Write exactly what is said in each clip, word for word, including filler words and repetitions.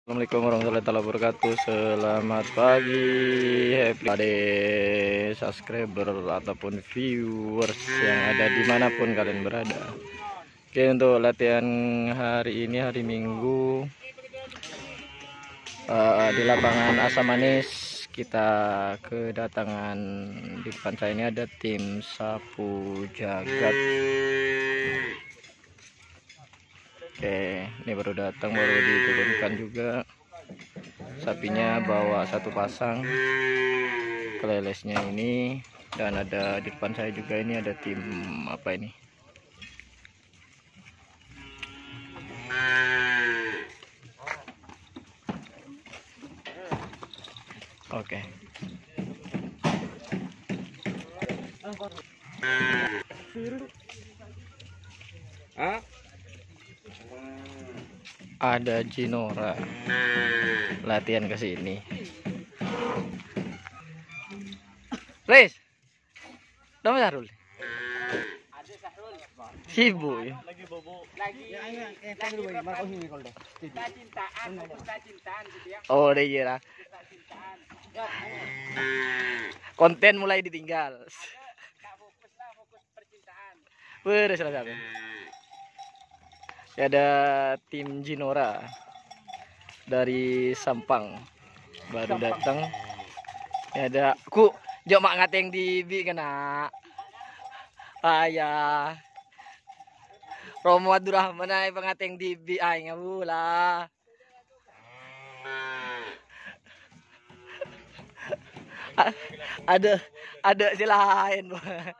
Assalamualaikum warahmatullahi wabarakatuh. Selamat pagi, happy day subscriber ataupun viewers yang ada dimanapun kalian berada. Oke, untuk latihan hari ini hari Minggu uh, di lapangan Asam Manis, kita kedatangan di depan saya ini ada tim sapu jagat. Oke, ini baru datang, baru diturunkan juga. Sapinya bawa satu pasang, kelelesnya ini, dan ada di depan saya juga ini ada tim apa ini? Oke. Ada Jinora latihan ke sini. Riz, dong Sahrul. Sibuk ya. Lagi bobo. Lagi lagi cintaan, cintaan gitu ya. Oh, deh ya. Konten mulai ditinggal. Enggak fokus lah, fokus percintaan. Beres lah sampai. Ya, ada tim Jinora dari Sampang baru datang. Ya, ada ku jok mak ngateng di bi kena ayah Romo Abdurrahman ay pengateng di bi ay ngabula. ada ada si lain.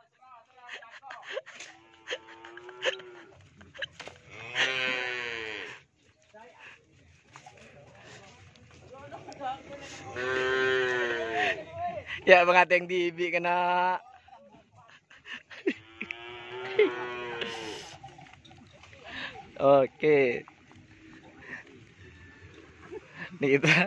Ya pengateng di bi kena. Oke. Nih kita.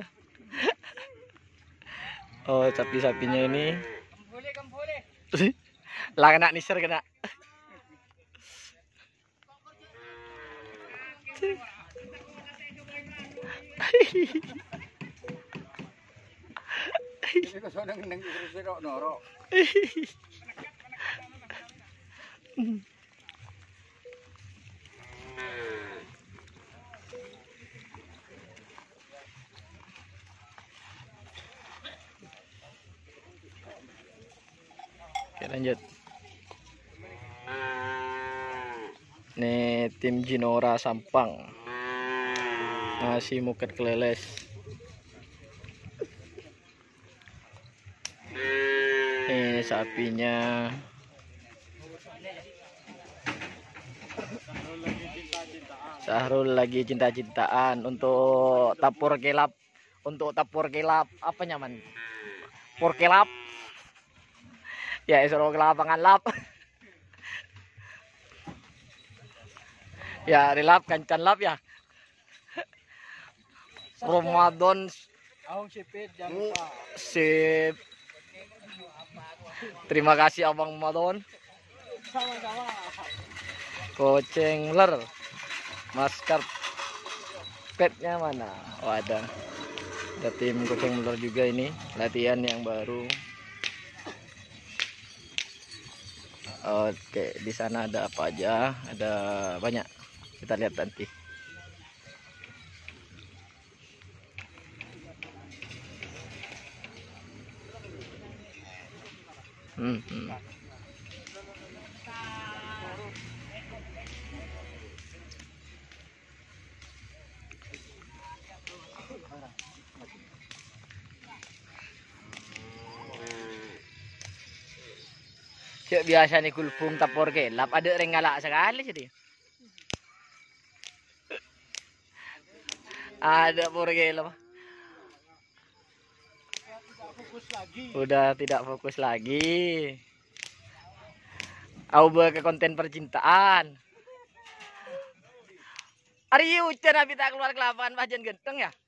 Oh, sapi-sapinya ini. Kembali, kembali. Lah kena niser kena. Ini kok sono neng terus rok norok. Oke, lanjut. Nih tim Jinora Sampang masih muket keleles. Nih sapinya. Sahrul lagi cinta-cintaan untuk tapur kelap, untuk tapur kelap apa nyaman? Por kelap. Ya, suruh ke lapangan lap. Ya, relap kancan lap ya. Ramadan Ahong sipit jangan lupa. sip. Terima kasih Abang Ramadan. Sama-sama. Kocengler. Maskar petnya mana? Oh, ada. Ada tim Kocengler juga ini, latihan yang baru. Oke, di sana ada apa aja? Ada banyak. Kita lihat nanti. Hmm, hmm. Cek biasa nih kulpung tapor kelap ada rengalak sekali jadi. Ada por kelap. Fokus lagi. Udah tidak fokus lagi. Aku ke konten percintaan. Ari hujan habis tak keluar ke lapangan pajan genteng ya.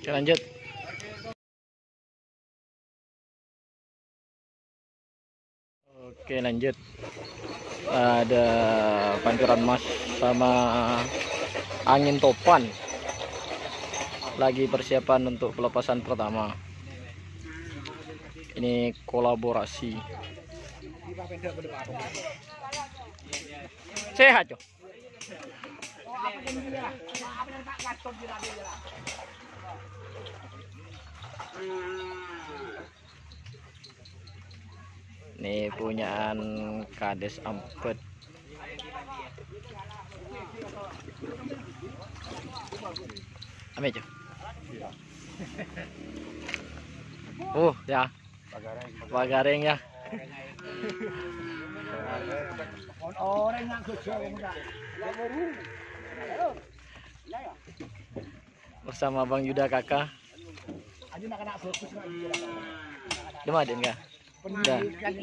Oke, lanjut. Oke, lanjut. Ada pancuran mas sama angin topan. Lagi persiapan untuk pelepasan pertama. Ini kolaborasi. Sehat, Jo. Ini punyaan Kades Ampet. Ame, Jo. Oh, ya. Pagareng ya. Orang yang kecil muda. Bersama Bang Yuda kakak. Aja nak kena fokus lagi. Demah den kah? Udah.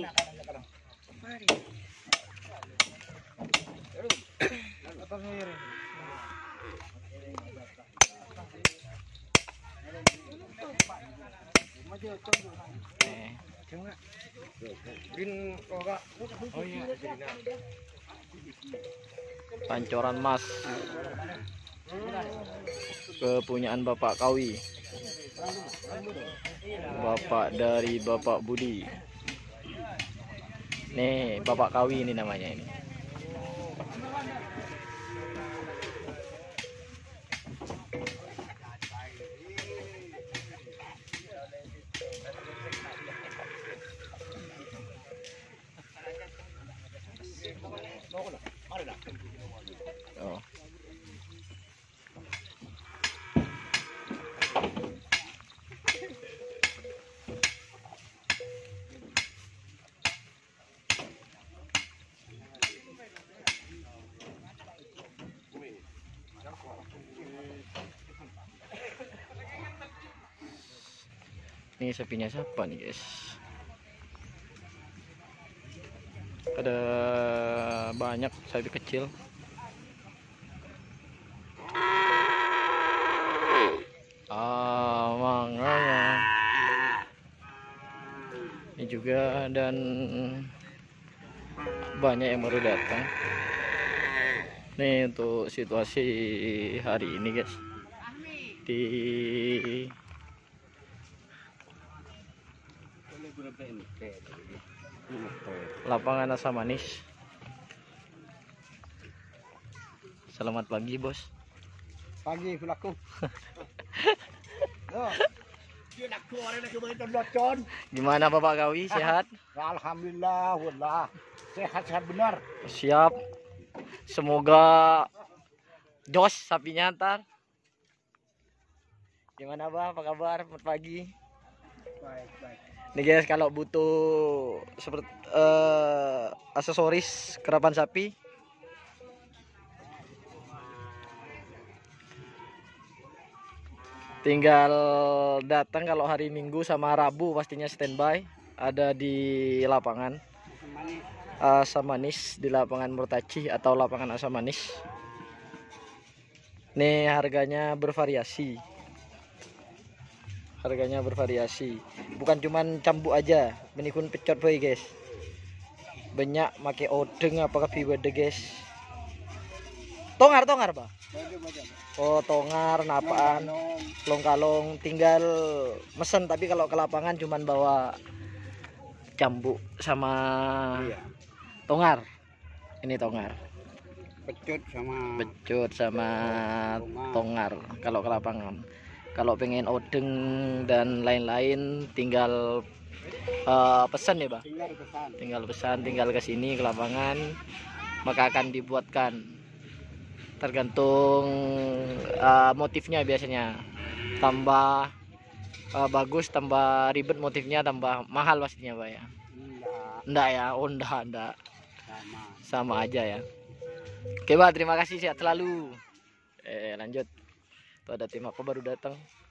Pancoran mas kepunyaan Bapak Kawi, bapak dari Bapak Budi. Nih Bapak Kawi ini namanya ini. Oh. Ini sapinya siapa nih guys? Ada banyak sapi kecil. Ah, makanya ini juga, dan banyak yang baru datang. Nih untuk situasi hari ini guys, di lapangan Asam Manis. Selamat pagi bos. Pagi pelaku. Gimana Bapak Kawi, sehat? Alhamdulillah, wallah. Sehat-sehat benar. Siap. Semoga jos sapinya ntar. Gimana Bah, apa kabar? Selamat pagi. Baik, baik. Nih guys, kalau butuh seperti uh, aksesoris kerapan sapi, tinggal datang. Kalau hari Minggu sama Rabu pastinya standby ada di lapangan Asam Manis, di lapangan Murtaci atau lapangan Asam Manis. Nih harganya bervariasi. Harganya bervariasi. Bukan cuman cambuk aja, menikun pecot boy guys. Banyak make odeng apakah piwede guys. Tongar tongar Bah. Oh tongar napaan long-kalong, tinggal mesen. Tapi kalau ke lapangan cuman bawa cambuk sama Iya. tongar. Ini tongar. Pecut sama Pecut sama tongar kalau ke lapangan. Kalau pengen odeng dan lain-lain tinggal uh, pesan ya Bah. tinggal pesan. Tinggal pesan, tinggal ke sini ke lapangan, maka akan dibuatkan. Tergantung uh, motifnya biasanya. Tambah uh, bagus, tambah ribet motifnya, tambah mahal pastinya Pak ya. Enggak, Enggak ya, oh enggak, enggak. sama. Sama aja ya. Oke Pak, terima kasih, sehat selalu. Eh lanjut. Tuh ada tim apa baru datang.